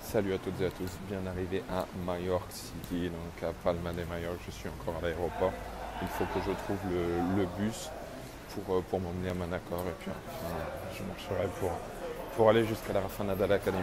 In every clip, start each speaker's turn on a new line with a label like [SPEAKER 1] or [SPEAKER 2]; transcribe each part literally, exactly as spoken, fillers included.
[SPEAKER 1] Salut à toutes et à tous, bien arrivé à Majorque City, donc à Palma de Majorque, je suis encore à l'aéroport. Il faut que je trouve le, le bus pour, euh, pour m'emmener à Manacor et puis enfin, je marcherai pour, pour aller jusqu'à la Rafa Nadal Academy.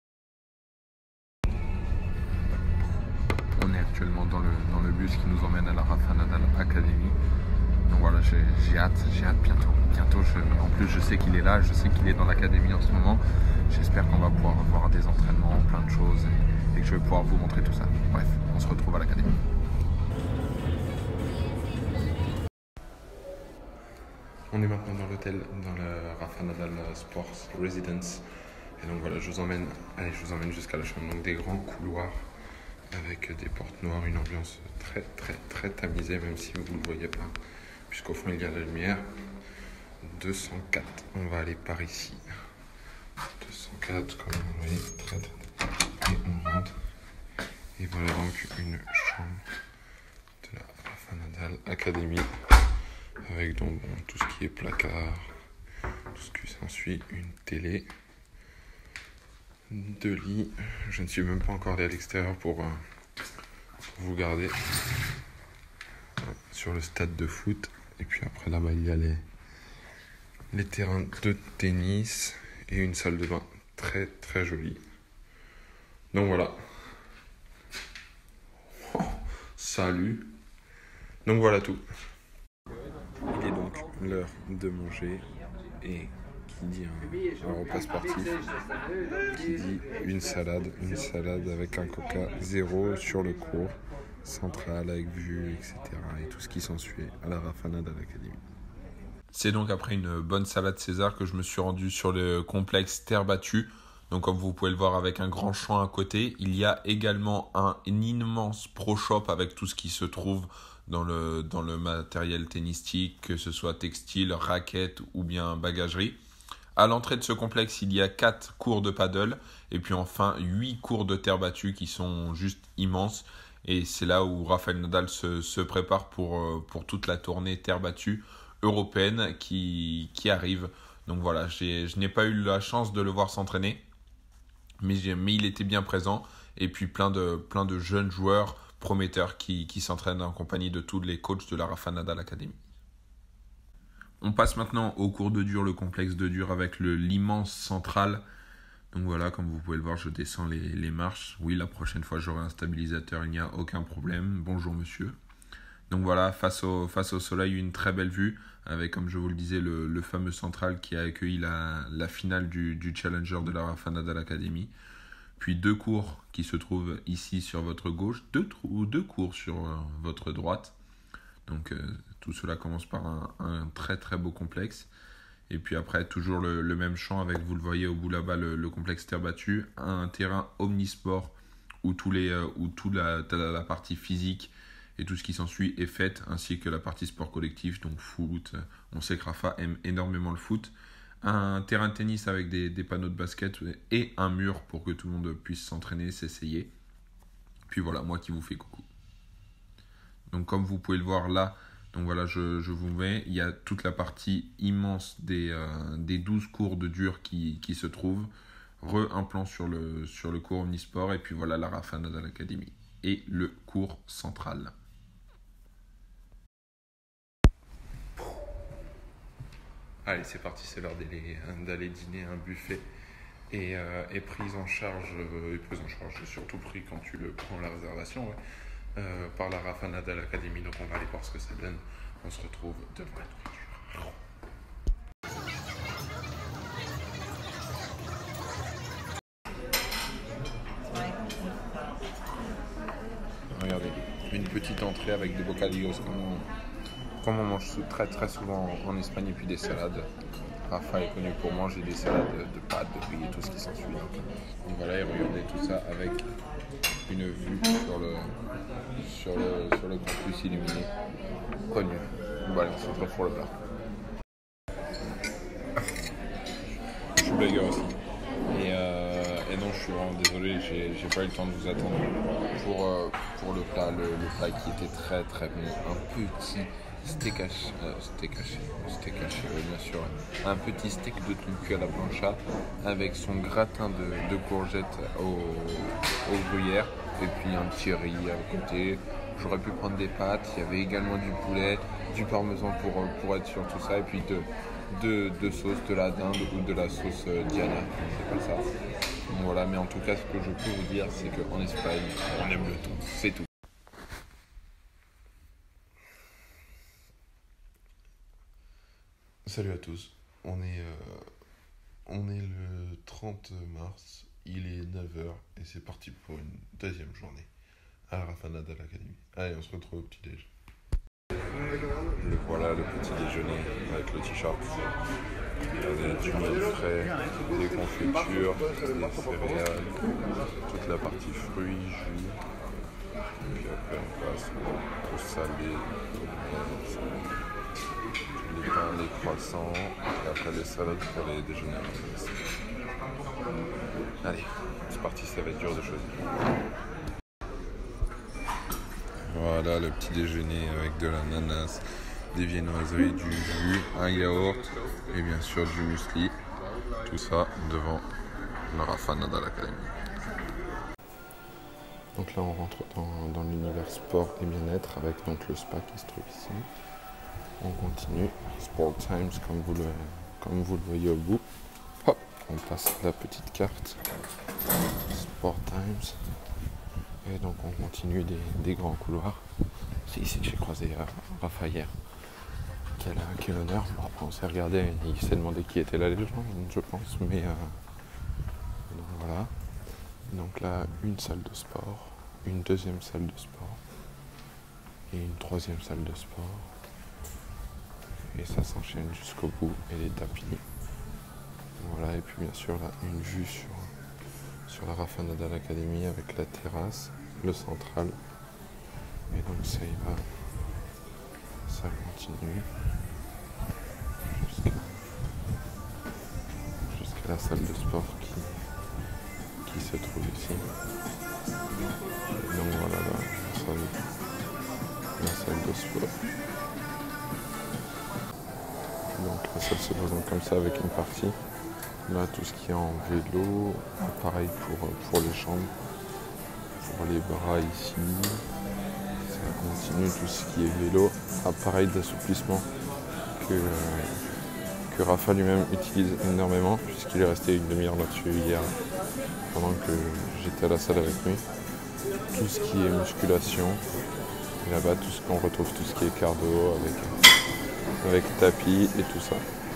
[SPEAKER 1] On est actuellement dans le, dans le bus qui nous emmène à la Rafa Nadal Academy. Donc voilà, j'ai, j'ai hâte, j'ai hâte bientôt. Bientôt, je, en plus je sais qu'il est là, je sais qu'il est dans l'académie en ce moment. J'espère qu'on va pouvoir voir des entraînements, plein de choses et, et que je vais pouvoir vous montrer tout ça. Bref, on se retrouve à l'académie. On est maintenant dans l'hôtel, dans la Rafa Nadal Sports Residence. Et donc voilà, je vous emmène, allez, je vous emmène jusqu'à la chambre. Donc des grands couloirs avec des portes noires, une ambiance très très très tamisée, même si vous ne le voyez pas, puisqu'au fond il y a la lumière. deux cent quatre, on va aller par ici. deux cent quatre, comme vous voyez, très très, et on rentre. Et voilà donc une chambre de la Rafa Nadal Academy, avec donc bon, tout ce qui est placard, tout ce qui s'ensuit, une télé, deux lits. Je ne suis même pas encore allé à l'extérieur pour, euh, pour vous garder euh, sur le stade de foot. Et puis après là-bas il y a les, les terrains de tennis et une salle de bain très très jolie. Donc voilà. Oh, salut. Donc voilà tout. Il est donc l'heure de manger et qui dit un, un repas sportif, qui dit une salade, une salade avec un coca zéro sur le cours central avec vue, et cetera. Et tout ce qui s'ensuit à la Rafa Nadal Academy. C'est donc après une bonne salade César que je me suis rendu sur le complexe Terre Battue. Donc comme vous pouvez le voir avec un grand champ à côté, il y a également un, un immense pro shop avec tout ce qui se trouve dans le, dans le matériel tennistique, que ce soit textile, raquettes ou bien bagagerie. À l'entrée de ce complexe, il y a quatre cours de paddle et puis enfin huit cours de terre battue qui sont juste immenses. Et c'est là où Rafael Nadal se, se prépare pour, pour toute la tournée terre battue européenne qui, qui arrive. Donc voilà, j'ai, je n'ai pas eu la chance de le voir s'entraîner, mais, j'ai, mais il était bien présent. Et puis plein de, plein de jeunes joueurs prometteurs qui, qui s'entraînent en compagnie de tous les coachs de la Rafa Nadal Academy. On passe maintenant au cours de dur, le complexe de dur avec le, l'immense central. Donc voilà, comme vous pouvez le voir, je descends les, les marches. Oui, la prochaine fois j'aurai un stabilisateur, il n'y a aucun problème. Bonjour monsieur. Donc voilà, face au, face au soleil, une très belle vue avec, comme je vous le disais, le, le fameux central qui a accueilli la, la finale du, du Challenger de la Rafa Nadal Academy. Puis deux cours qui se trouvent ici sur votre gauche, deux, ou deux cours sur euh, votre droite. Donc euh, tout cela commence par un, un très très beau complexe. Et puis après, toujours le, le même champ avec, vous le voyez au bout là-bas, le, le complexe terre battue. Un terrain omnisport où, tous les, euh, où toute la, la, la partie physique et tout ce qui s'ensuit est faite, ainsi que la partie sport collectif, donc foot. On sait que Rafa aime énormément le foot. Un terrain de tennis avec des, des panneaux de basket et un mur pour que tout le monde puisse s'entraîner, s'essayer. Puis voilà, moi qui vous fais coucou. Donc comme vous pouvez le voir là, donc voilà, je, je vous mets, il y a toute la partie immense des, euh, des douze cours de dur qui, qui se trouvent. Re un plan sur le, sur le cours omnisport et puis voilà la Rafa Nadal Academy et le cours central. Allez, c'est parti, c'est l'heure d'aller, d'aller dîner à un buffet et, euh, et prise en charge, euh, et prise en charge, surtout pris quand tu le prends la réservation, ouais, euh, par la Rafa Nadal Academy. Donc on va aller voir ce que ça donne. On se retrouve devant la nourriture. Regardez, une petite entrée avec des bocadillos comme on, comme on mange très très souvent en Espagne, et puis des salades. Rafa est connu pour manger des salades de pâtes, de riz et tout ce qui s'ensuit. Donc, donc voilà, et regardez tout ça avec une vue sur le, sur le, sur le campus illuminé. Connu. Voilà, c'est très pour le plat. Je suis blagueur aussi. Et, euh, et non, je suis vraiment désolé, j'ai, j'ai pas eu le temps de vous attendre pour, euh, pour le plat, le, le plat qui était très très bon, un petit steak haché, euh, steak haché, steak haché, oui, bien sûr, un petit steak de thon cuit à la plancha avec son gratin de, de courgettes au, au gruyère et puis un petit riz à côté. J'aurais pu prendre des pâtes, il y avait également du poulet, du parmesan pour, pour être sur tout ça et puis de De, de sauce, de la dinde ou de la sauce euh, Diana, c'est pas ça. Donc voilà, mais en tout cas, ce que je peux vous dire, c'est qu'en Espagne, on aime le thon, c'est tout. Salut à tous, on est, euh, on est le trente mars, il est neuf heures et c'est parti pour une deuxième journée à la Rafa Nadal Academy. Allez, on se retrouve au petit-déj. Le voilà, le petit déjeuner avec le t-shirt. Il y a du miel frais, des confitures, des céréales, toute la partie fruits, jus. Et puis après on passe au salé, les pains, les croissants, et après les salades pour les déjeuners. Allez, c'est parti, ça va être dur de choisir. Voilà le petit déjeuner avec de l'ananas, des viennoiseries, du jus, un yaourt et bien sûr du muesli. Tout ça devant la Rafa Nadal Academy. Donc là on rentre dans, dans l'univers sport et bien-être avec donc le spa qui se trouve ici. On continue, Sport Times comme vous le, comme vous le voyez au bout. Hop, on passe la petite carte, Sport Times. Et donc on continue des, des grands couloirs. C'est ici que j'ai croisé euh, Rafa hier. Quel, quel honneur. Bon, après on s'est regardé, il s'est demandé qui était la légende, je pense. Mais euh, donc voilà. Donc là, une salle de sport, une deuxième salle de sport et une troisième salle de sport. Et ça s'enchaîne jusqu'au bout et les tapis. Voilà, et puis bien sûr là, une vue sur, sur la Rafa Nadal Academy avec la terrasse, le central. Et donc ça y va, ça continue jusqu'à, jusqu'à la salle de sport qui, qui se trouve ici. Et donc voilà la salle, la salle de sport. Donc la salle se présente comme ça avec une partie. Là tout ce qui est en vélo, pareil pour, pour les jambes, pour les bras ici. Ça continue tout ce qui est vélo, appareil d'assouplissement que, euh, que Rafa lui-même utilise énormément puisqu'il est resté une demi-heure là-dessus hier pendant que j'étais à la salle avec lui. Tout ce qui est musculation, et là-bas tout ce qu'on retrouve, tout ce qui est cardio avec, avec tapis et tout ça.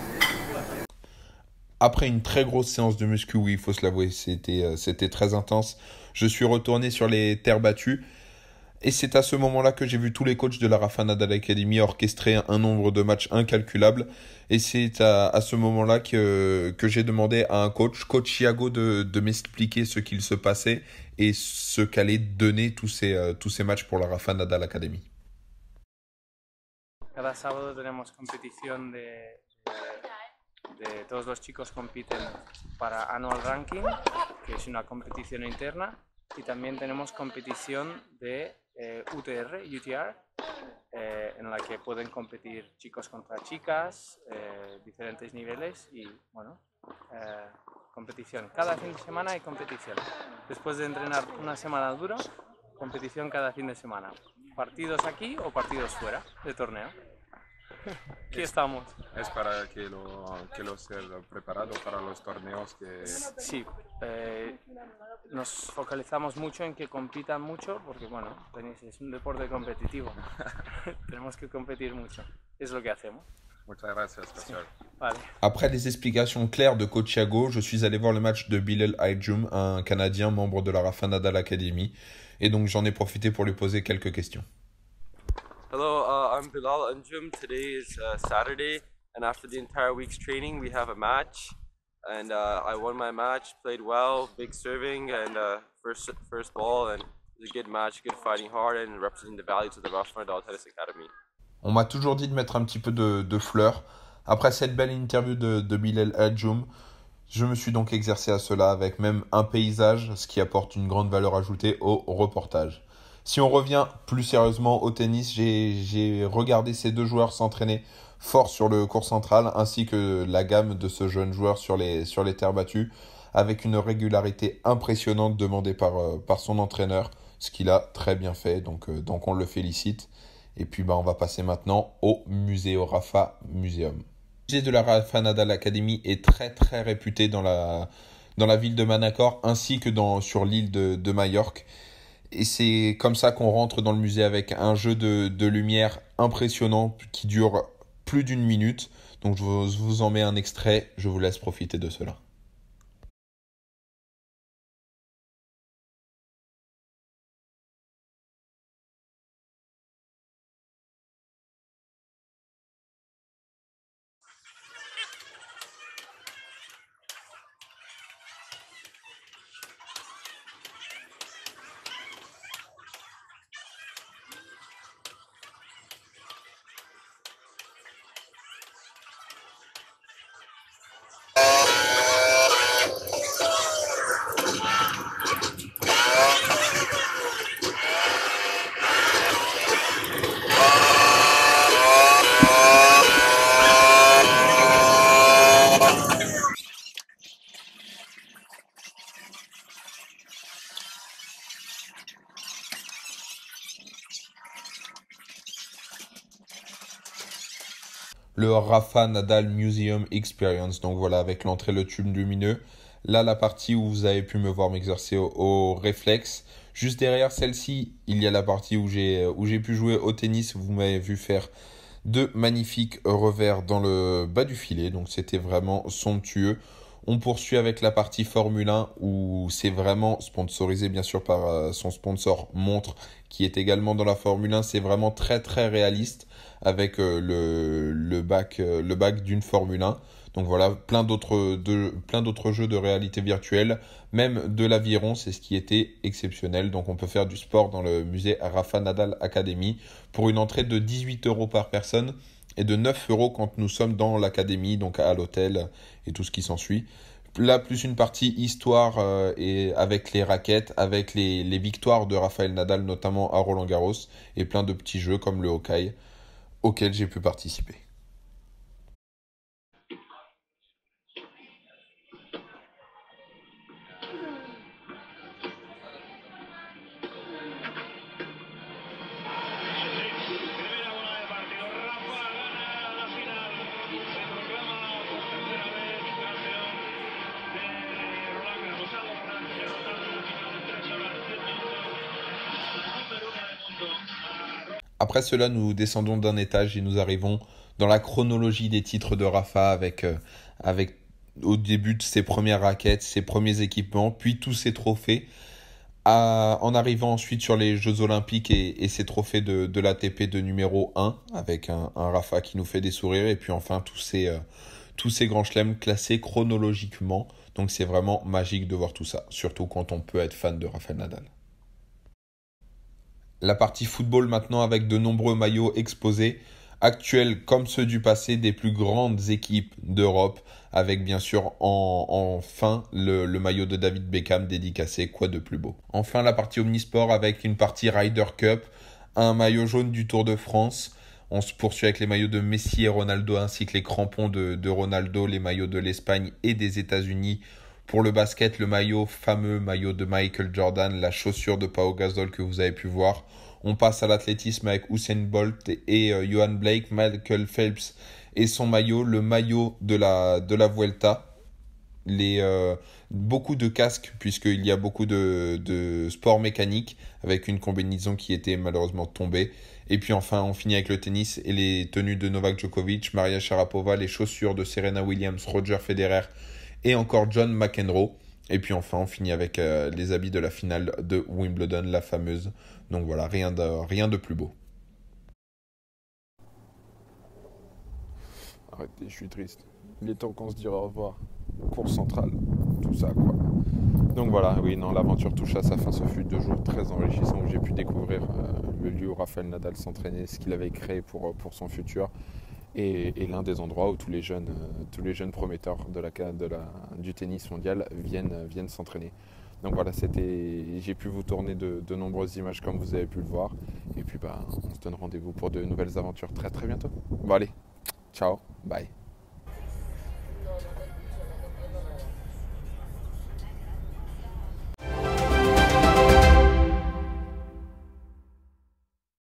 [SPEAKER 1] Après une très grosse séance de muscu, oui, il faut se l'avouer, c'était, euh, c'était très intense. Je suis retourné sur les terres battues. Et c'est à ce moment-là que j'ai vu tous les coachs de la Rafa Nadal Academy orchestrer un nombre de matchs incalculable. Et c'est à, à ce moment-là que, que j'ai demandé à un coach, coach Iago, de, de m'expliquer ce qu'il se passait et ce qu'allaient donner tous ces, uh, tous ces matchs pour la Rafa Nadal Academy.
[SPEAKER 2] Cada sábado tenemos competición de, de, de todos los chicos compiten para Annual Ranking, que es una competición interna, y también tenemos competición de eh, U T R, U T R, eh, en la que pueden competir chicos contra chicas, eh, diferentes niveles y bueno, eh, competición. Cada fin de semana hay competición. Después de entrenar una semana dura, competición cada fin de semana. Partidos aquí o partidos fuera de torneo. Aquí estamos.
[SPEAKER 1] Es para que lo, que lo sea preparado para los torneos que...
[SPEAKER 2] Sí, eh, nos focalizamos mucho en que compitan mucho porque bueno, es un deporte competitivo. Tenemos que competir mucho. Es lo que hacemos.
[SPEAKER 1] Muchas gracias, professeur.
[SPEAKER 2] Sí. Vale.
[SPEAKER 1] Après les explications claires de coach Iago, je suis allé voir le match de Bilal Aijum, un Canadien membre de la Rafa Nadal Academy, et donc j'en ai profité pour lui poser quelques questions.
[SPEAKER 3] Hello, uh, I'm Bilal Anjum. Today is uh, Saturday, and after the entire week's training, we have a match. And uh, I won my match, played well, big serving, and uh, first first ball, and it was a good match, good fighting hard, and representing the values of the Rafa Nadal Tennis Academy.
[SPEAKER 1] On m'a toujours dit de mettre un petit peu de, de fleurs. Après cette belle interview de, de Bilal Aijum, Je me suis donc exercé à cela avec même un paysage, ce qui apporte une grande valeur ajoutée au reportage. Si on revient plus sérieusement au tennis, j'ai, j'ai regardé ces deux joueurs s'entraîner fort sur le court central, ainsi que la gamme de ce jeune joueur sur les, sur les terres battues, avec une régularité impressionnante demandée par, euh, par son entraîneur, ce qu'il a très bien fait, donc, euh, donc on le félicite. Et puis bah, on va passer maintenant au musée, au Rafa Museum. Le musée de la Rafa Nadal Academy est très très réputé dans la, dans la ville de Manacor, ainsi que dans, sur l'île de, de Majorque. Et c'est comme ça qu'on rentre dans le musée avec un jeu de, de lumière impressionnant qui dure plus d'une minute. Donc je vous, je vous en mets un extrait, je vous laisse profiter de cela. Le Rafa Nadal Museum Experience. Donc voilà, avec l'entrée, le tube lumineux. Là, la partie où vous avez pu me voir m'exercer au, au réflexe. Juste derrière celle-ci, il y a la partie où j'ai, où j'ai pu jouer au tennis. Vous m'avez vu faire deux magnifiques revers dans le bas du filet. Donc c'était vraiment somptueux. On poursuit avec la partie Formule un où c'est vraiment sponsorisé bien sûr par son sponsor Montre qui est également dans la Formule un. C'est vraiment très très réaliste avec le, le bac, le bac d'une Formule un. Donc voilà, plein d'autres, de, plein d'autres jeux de réalité virtuelle, même de l'aviron, c'est ce qui était exceptionnel. Donc on peut faire du sport dans le musée Rafa Nadal Academy pour une entrée de dix-huit euros par personne et de neuf euros quand nous sommes dans l'académie, donc à l'hôtel et tout ce qui s'ensuit. Là, plus une partie histoire euh, et avec les raquettes, avec les, les victoires de Rafael Nadal, notamment à Roland-Garros, et plein de petits jeux comme le Hawkeye, auxquels j'ai pu participer. Après cela, nous descendons d'un étage et nous arrivons dans la chronologie des titres de Rafa avec, euh, avec au début de ses premières raquettes, ses premiers équipements, puis tous ses trophées, à, en arrivant ensuite sur les Jeux Olympiques et, et ses trophées de, de l'A T P de numéro un, avec un, un Rafa qui nous fait des sourires, et puis enfin tous ces, euh, tous ces grands chelems classés chronologiquement. Donc c'est vraiment magique de voir tout ça, surtout quand on peut être fan de Rafael Nadal. La partie football maintenant avec de nombreux maillots exposés, actuels comme ceux du passé des plus grandes équipes d'Europe, avec bien sûr en, en fin le, le maillot de David Beckham dédicacé, quoi de plus beau. Enfin la partie Omnisport avec une partie Ryder Cup, un maillot jaune du Tour de France. On se poursuit avec les maillots de Messi et Ronaldo ainsi que les crampons de, de Ronaldo, les maillots de l'Espagne et des États-Unis. Pour le basket, le maillot, fameux maillot de Michael Jordan, la chaussure de Pau Gasol que vous avez pu voir. On passe à l'athlétisme avec Usain Bolt et euh, Johan Blake, Michael Phelps et son maillot, le maillot de la, de la Vuelta. Les, euh, beaucoup de casques puisqu'il y a beaucoup de, de sports mécaniques avec une combinaison qui était malheureusement tombée. Et puis enfin, on finit avec le tennis et les tenues de Novak Djokovic, Maria Sharapova, les chaussures de Serena Williams, Roger Federer et encore John McEnroe. Et puis enfin, on finit avec euh, les habits de la finale de Wimbledon, la fameuse. Donc voilà, rien de, rien de plus beau. Arrêtez, je suis triste. Il est temps qu'on se dise au revoir. Cours central, tout ça quoi. Donc voilà, oui, non, l'aventure touche à sa fin. Ce fut deux jours très enrichissants où j'ai pu découvrir euh, le lieu où Rafael Nadal s'entraînait, ce qu'il avait créé pour, pour son futur. et, et l'un des endroits où tous les jeunes, euh, tous les jeunes prometteurs de la, de la, du tennis mondial viennent, viennent s'entraîner. Donc voilà, c'était, j'ai pu vous tourner de, de nombreuses images comme vous avez pu le voir. Et puis bah, on se donne rendez-vous pour de nouvelles aventures très très bientôt. Bon allez, ciao, bye.